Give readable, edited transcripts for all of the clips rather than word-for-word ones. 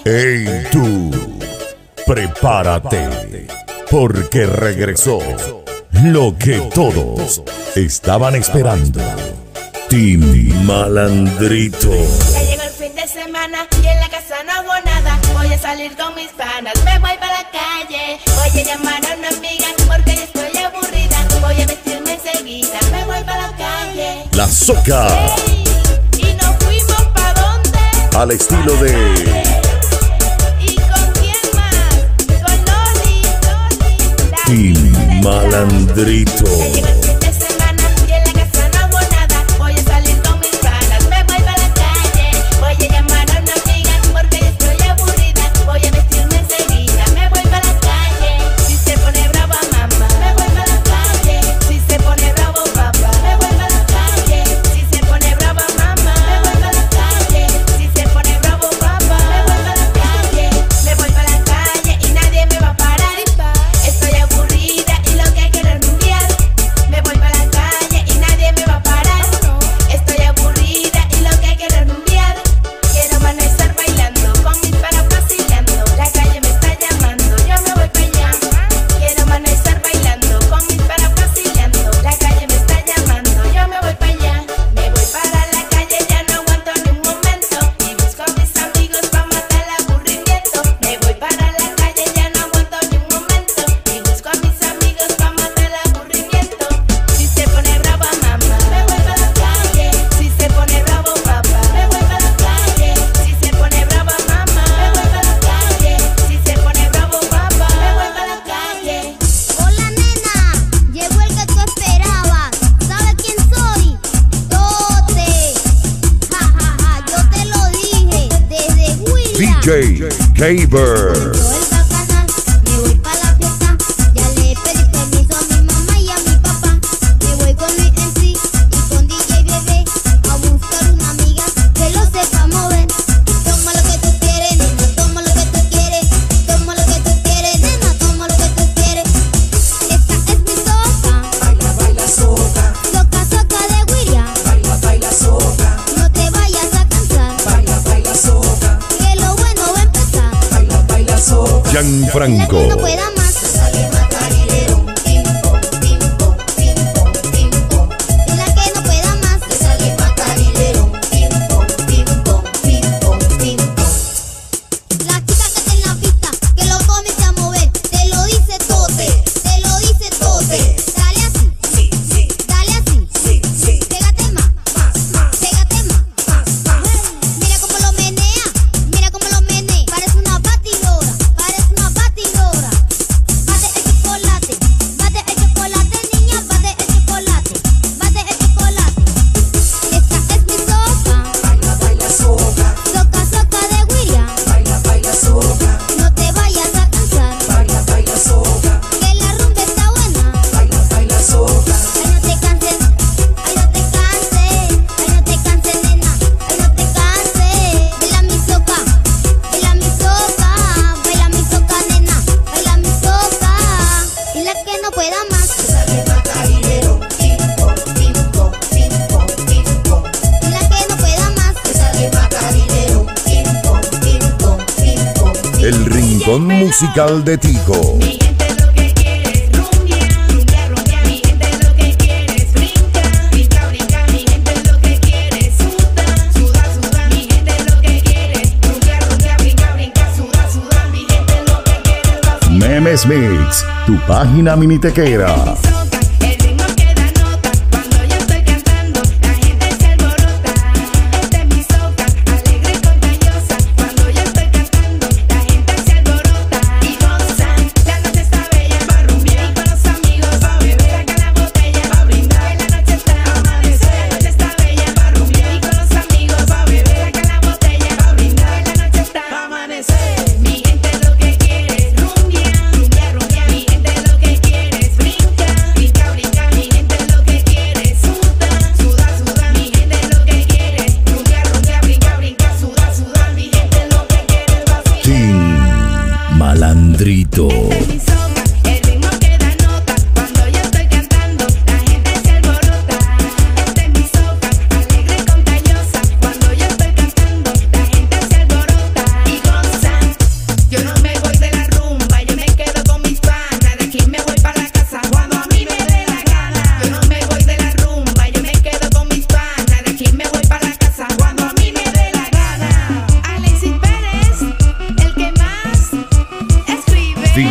Hey tú, prepárate, porque regresó lo que todos estaban esperando. Team Malandrito. Ya llegó el fin de semana y en la casa no hago nada. Voy a salir con mis panas, me voy para la calle. Voy a llamar a una amiga porque ya estoy aburrida. Voy a vestirme enseguida, me voy para la calle. La Soca. Hey, y nos fuimos ¿pa' dónde? Al estilo de ¿Y con quién más? Con Loli. Team Malandrito. Ya llegó el fin de semana y en la casa no hago nada. Voy a salir con mis panas, me voy para la calle. Voy a llamar a una amiga porque ya estoy aburrida. Voy a vestirme enseguida, me voy para la calle. Si se pone brava mamá, me voy para la calle. Si se pone bravo papá, me voy para la calle. Si se pone brava mamá, me voy para la calle. Si se pone bravo papá, me voy para la calle. Me voy para la calle y nadie me va a parar. Estoy aburrida y lo que quiero es rumbear. Me voy para la calle y nadie me va a parar. Estoy aburrida y lo que quiero es rumbear. Quiero amanecer bailando, con mis panas vacilando. La calle me está llamando, yo me voy para allá. Quiero amanecer bailando, con mis panas vacilando. La calle me está llamando, yo me voy para allá. Me voy para la calle, ya no aguanto ni un momento. Y busco a mis amigos para matar el aburrimiento. Me voy para la calle, ya no aguanto ni un momento. Y busco a mis amigos para matar el aburrimiento. Si se pone brava mamá, me voy para la calle. Si se pone bravo papá, me voy para la calle. Si se pone brava mamá, me voy para la calle. Si se pone bravo papá, me voy para la calle. Hola nena, llegó el que tú esperabas. ¿Sabes quién soy? Tote. Ja, ja, ja, yo te lo dije desde William. DJ Gaber. Yo el bacanal, me voy pa' la fiesta. Ya le pedí permiso a mi mamá y a mi papá. Me voy con Luis MC y con DJ Bebé a buscar una amiga que lo sepa mover. Toma lo que tú quieres, nena, toma lo que tú quieres. Toma lo que tú quieres, nena, toma lo que tú quieres. Esta es mi soca. Baila, baila, soca. Soca, soca de William. Baila, baila, soca. No te vayas a cansar, Baila, baila, soca. que lo bueno va a empezar. Baila, baila, soca. Gianfranco. La que no pueda más. Sale macarilero. Pimpo, pimpo, pimpo, pimpo. La que no pueda más. Sale macarilero. Pimpo, pimpo, pimpo, pimpo. La chica que está en la pista, que lo comience a mover. Te lo dice Tote, te lo dice Tote. Dale así, Sí, sí, dale así. sí, sí. Pégate más, Más. pégate más. Mira cómo lo menea, mira cómo lo menea. Parece una batidora, parece una batidora. Bate el chocolate, niña, bate el chocolate, bate el chocolate. Esta es mi soca, Baila, baila, soca. soca, soca de William. Baila, baila, soca. No te vayas a cansar, Baila, baila, soca. que la rumba está buena. Baila, baila, soca. Ay, no te canses, ay, no te canses, ay, no te canses, nena, ay, no te canses. Baila mi soca, baila mi soca, baila mi soca, nena, baila mi soca. Y la que no pueda más, Sale macarilero. Pimpo, pimpo, pimpo, pimpo. y la que no pueda más. Sale macarilero. Pimpo, pimpo, pimpo. El rincón musical de Tico. Mi gente lo que quiere es rumbear, rumbear, rumbear. Mi gente lo que quiere es brincar, brincar, brincar. Mi gente lo que quiere es sudar, sudar, sudar. Mi gente lo que quiere es rumbear, rumbear, brincar, brincar, sudar, sudar. Mi gente lo que quiere es vacilar. Memes Mix, tu página minitequera. Soca, el ritmo que da nota. Cuando yo estoy cantando, la gente se alborota. Esta es mi soca, alegre y contagiosa. Cuando yo estoy cantando, la gente se alborota y goza. La noche está bella pa' rumbear y con los amigos pa' beber. Saca la botella pa' brindar. La noche está amanecer. La noche está bella pa' rumbear y con los amigos pa' beber. Saca la botella pa' brindar. La noche está amanecer. Mi gente lo que quiere es rumbear, rumbear, rumbear. Mi gente lo que quiere es brincar, brincar, brincar. Mi gente lo que quiere es sudar, sudar, sudar. Mi gente lo que quiere es rumbear, rumbear, brincar, brincar, sudar, sudar. Mi gente lo que quiere es vacilar. Team Malandrito. Mi soca, el ritmo que da nota. Cuando yo estoy cantando, la gente se alborota. Esta es mi soca, alegre y contagiosa. Cuando yo estoy cantando, la gente se alborota y goza.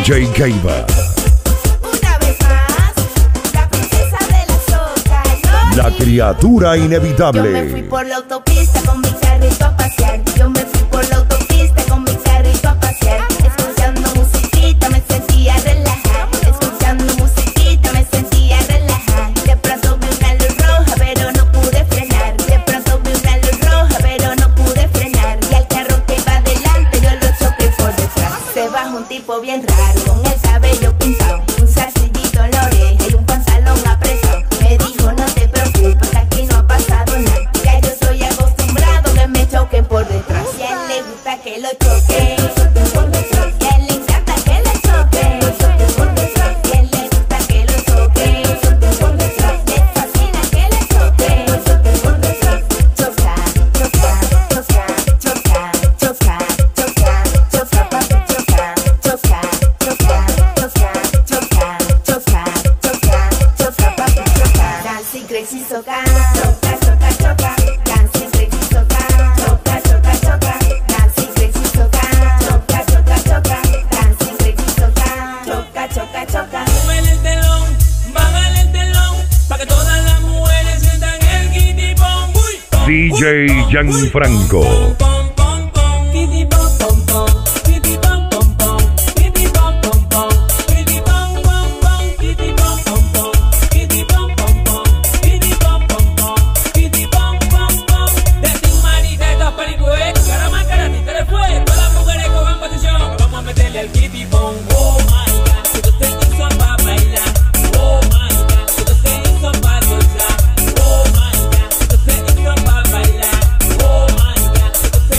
DJ Keiva. Una vez más, la princesa de la soca, ¿no? La criatura Yo me fui inevitable. por la autopista con mi carrito a pasear. Yo me fui por la autopista con mi carrito a pasear. Escuchando musiquita me sentía relajada. Escuchando musiquita me sentía relajada. De pronto vi una luz roja pero no pude frenar. De pronto vi una luz roja pero no pude frenar. Y al carro que iba adelante yo lo choqué por detrás. Se bajó un tipo bien raro con el cabello pintado, un zarcillito en la oreja y un pantalón apretado. Me dijo no te preocupes, aquí no ha pasado nada. Ya yo estoy acostumbrado que me choquen por detrás. Y a él le gusta que lo choquen por detrás. Y a él le encanta que le choquen por detrás. Y a él le gusta que lo choquen por detrás. Le fascina que le choquen por detrás. Choca, choca, choca, choca, choca, choca, choca, papi, choca, choca, choca, choca, choca, choca, choca, choca, papi, choca. Dancing crazy soca, choca, choca, choca. Dancing crazy soca, choca, choca, choca. Dancing crazy soca, choca, choca, choca. Dancing crazy soca, choca, choca, choca. Súbele el telón, bájale el telón, pa' que todas las mujeres sientan el kitty-pom. Uy, pom, DJ uy, pom, Gianfranco. uy, pom, pom, pom, kitty-pom, pom, pom, kitty-pom, pom, pom, kitty-pom, pom, pom, kitty-pom, pom, pom, kitty-pom, pom, pom, kitty-pom, pom, pom, kitty-pom, pom, pom, kitty-pom, pom, pom. De Tin Marita, estas películas, caramán, caratita de fuego. Todas las mujeres cojan posición, vamos a meterle al kitty-pom. Oh my God, esto se hizo pa' bailar. Oh my God, esto se hizo pa' gozar. Oh my God, esto se hizo pa' bailar. Oh my God, esto se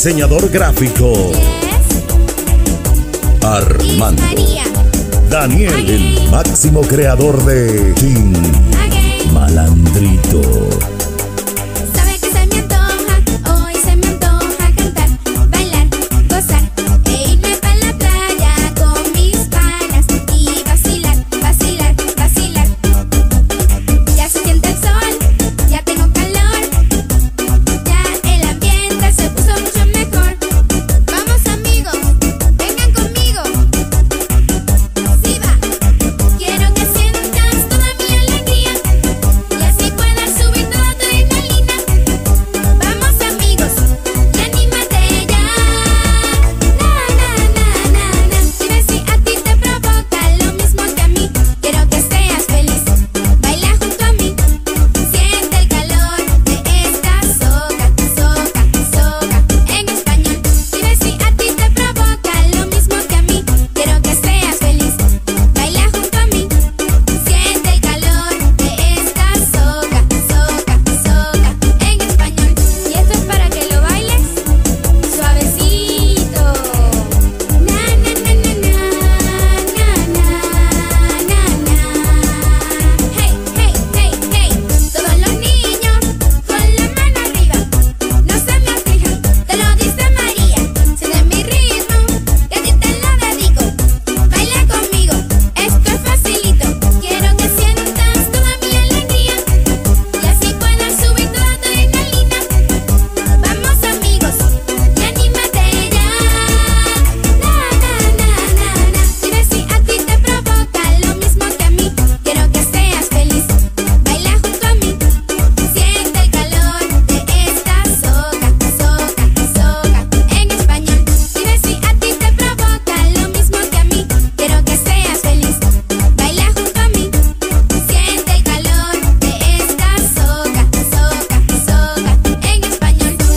diseñador gráfico Armando. María. Daniel, el máximo creador de Team Malandrito. Sabe que se me antoja, hoy se me antoja cantar, bailar, gozar e irme pa' la playa con mis panas y vacilar, vacilar, vacilar. Ya se siente el sol, ya tengo calor, ya el ambiente se puso mucho mejor. Vamos amigos, vengan conmigo. Sí va, quiero que sientas toda mi alegría y así puedas subir toda tu adrenalina. Vamos amigos, y anímate ya. Na, na, na, na, na. Dime si a ti te provoca lo mismo que a mí. Quiero que seas feliz, baila junto a mí. Siente el calor de esta soca, soca, soca. En español, dime si a ti te provoca lo mismo que a mí. Quiero que seas feliz, baila junto a mí. Siente el calor de esta soca, soca, soca. En español, y esto es para que lo bailes suavecito. Na, na, na, na, na, na, na, na. Hey, hey, hey, hey. Todos los niños con la mano arriba, no se me aflijan, te lo dice María. Siente mi ritmo, que a ti te lo dedico. Baila conmigo, esto es facilito. Quiero que sientas toda mi alegría y así puedas subir toda tu adrenalina. Vamos amigos, y anímate ya. Na, na, na, na, na. Dime si a ti te provoca lo mismo que a mí. Quiero que seas feliz, baila junto a mí. Siente el calor de esta soca, soca, soca. En español, dime si a ti te provoca lo mismo que a mí. Quiero que seas feliz, baila junto a mí. Siente el calor de esta soca, soca, soca. En español, en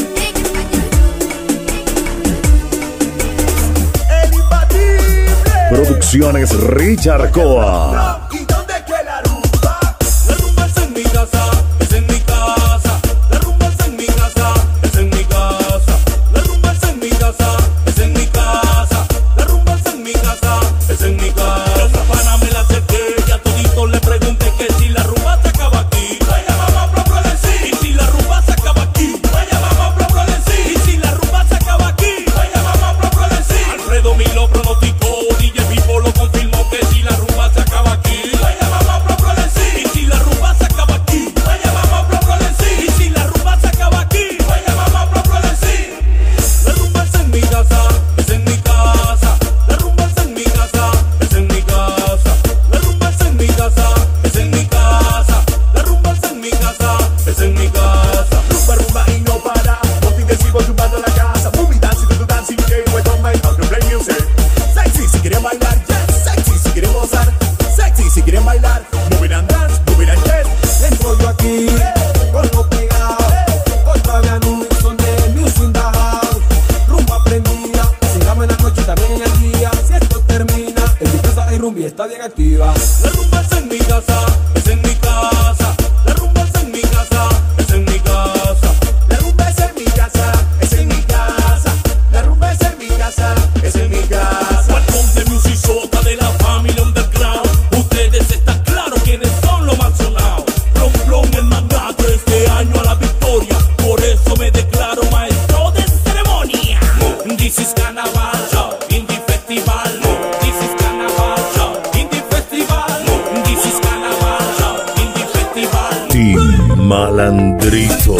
Producciones Richard Coa. ¿Y dónde que la rumba? La rumba es en mi casa, es en mi casa. La rumba es en mi casa, es en mi casa. La rumba es en mi casa, es en mi casa. La rumba es en mi casa, es en mi casa. Esa pana me la acerqué y a todito le pregunté que si la rumba se acaba aquí. Vaya mamá, propio de sí. Y si la rumba se acaba aquí. Vaya mamá, propio de sí. Y si la rumba se acaba aquí. Vaya mamá, propio de sí. Alfredo me lo pronosticó, DJ Pipo lo confirmó que si la rumba se acaba aquí. Vaya mamá, propio de sí. Y si la rumba se acaba aquí. Vaya mamá, propio de sí. Y si la rumba se acaba aquí. Vaya mamá, propio de sí. La rumba es en mi casa, es en mi casa. La rumba es en mi casa, es en mi casa. La rumba es en mi casa, es en mi casa. La rumba es en mi casa, es en mi casa. Rumba, rumba y no para. Nothing que sigo zumbando la casa. Movie dancing, do dancing, game with all my house to play music. Sexy si quieren bailar, yes. Sexy si quieren gozar. Sexy si quieren bailar. Move it and dance, move it and yes. Entro yo aquí, con lo pegado. Otra vez anuncio de Music in the House. Rumba prendida, sigamos en la noche y también en el día. Si esto termina, en mi casa hay rumba y está bien activa. La rumba es en mi casa, es en mi casa. La rumba es en mi casa, es en mi casa. La rumba es en mi casa, es en mi casa. La rumba es en mi casa, es en mi casa. Welcome de Music Soca de la familia underground. Ustedes están claros quiénes son los más sonados. Plom plom el mandato este año a la victoria. Por eso me declaro maestro de ceremonia. This is Carnaval Show, Indie Festival. This is Carnaval Show, Indie Festival. This is Carnaval Show, Indie Festival. Team Malandrito.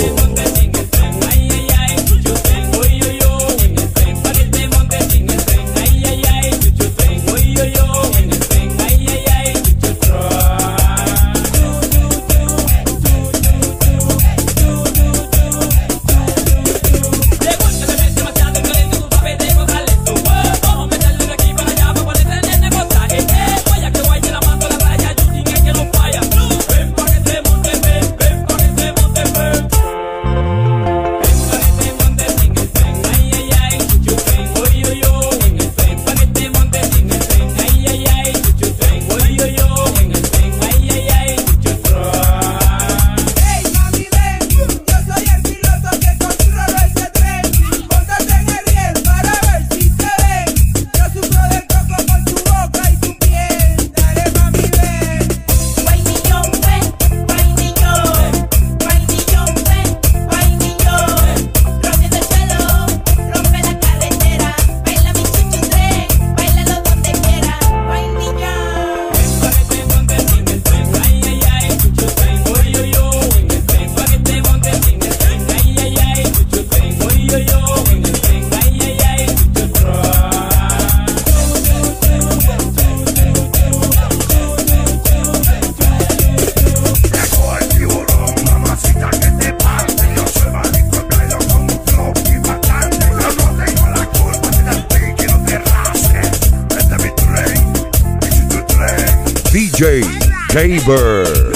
DJ Jaber.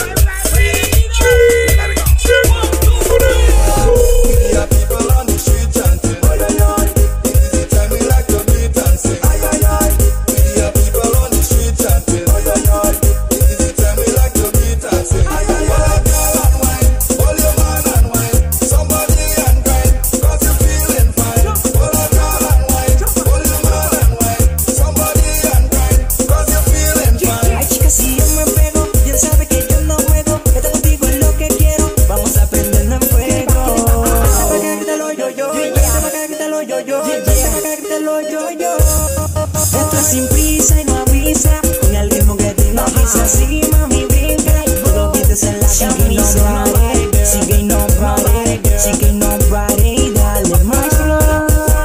Esto es sin prisa y no avisa, con el ritmo que te hipnotiza. Así mami brinca, todo quites en la camisa. Sigue y no pare, sigue y no pare, dale más flow.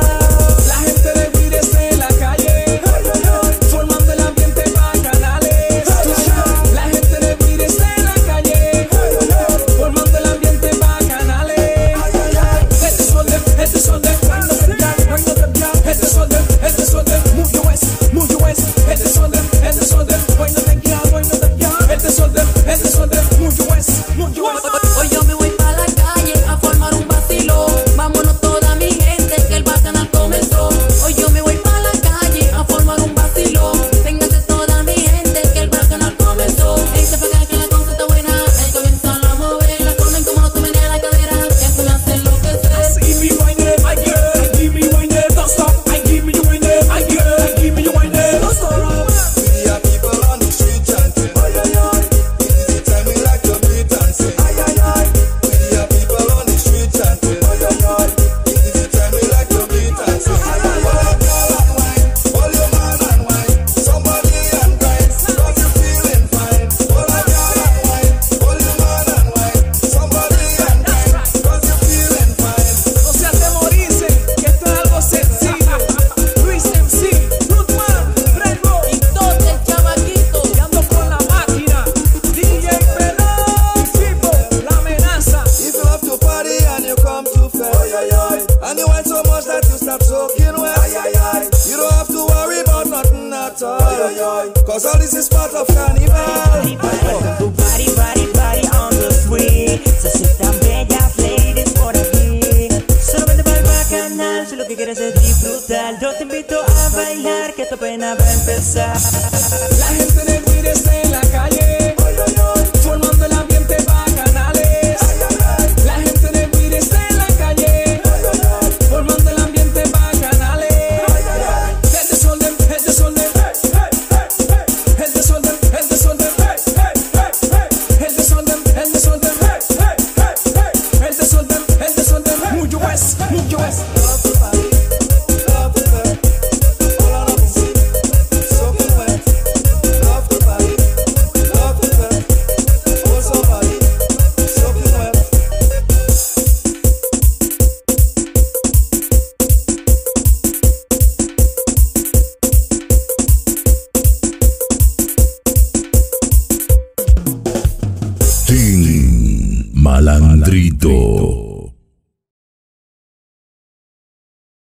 La gente de Guire está en la calle, formando el ambiente bacanales. La gente de Guire está en la calle, formando el ambiente bacanales. Este es all them, este es all them, wind up and down, wind up and down. Este es all them, este es all them, move your waist, move your waist. Este es all them, este es all them, wind up and down, wind up and down. Este es all them, este es all them, move your waist, move your waist. Hoy yo me voy pa' la calle a formar un vacilo. Vámonos toda mi gente que el bacanal comenzó. Hoy yo me voy pa' la calle a formar un vacilo. Véngase toda mi gente que el bacanal comenzó. Echa pa' acá que la cosa está buena. Ahí comienzan a mover. La forma en cómo tú meneas la cadera. Eso me hace enloquecer. Give me wine it, I girl. Give me wine it, don't stop. I give me wine it, I girl. Give me wine it, don't stop. We are people on the street chanting. Ay, ay, ay. It is the time we like to be dancing. Ay, ay, ay. We are people on the street chanting. Ay, ay, ay. It is the time we like to be dancing. Ay, ay, ay. Girl and wine, hold your man and wine. Somebody and grind, 'cause you're feeling fine. Hold a girl and wine, hold your man and wine. Somebody and grind, 'cause you're feeling fine. No se atemoricen, que esto es algo sencillo. Luis MC, Rootman, Redro, Y todo el chamaquito. y ando con la máquina. DJ Pelón, Chipo, la amenaza. If you have to party and you come too fast, and you want so much that you stop soaking wet, you don't have to worry about nothing at all, 'cause all this is part of carnival. Welcome to party, party, party on the street. Se aceptan bellas ladies por aquí. Solo vente para el bacanal, si lo que quieres es disfrutar. Yo te invito a bailar, que esto apenas va a empezar. La gente de Guire está en la calle, formando el ambiente bacanales. La gente de Guire está en la calle, formando el ambiente bacanales. El desorden, el desorden, el desorden, el desorden, el desorden, el desorden, el desorden, el desorden. Move your waist, move your waist. Love to party, love to flirt, all on up and see, soaking wet. Love to party, love to flirt, hold somebody, soaking wet. Team Malandrito.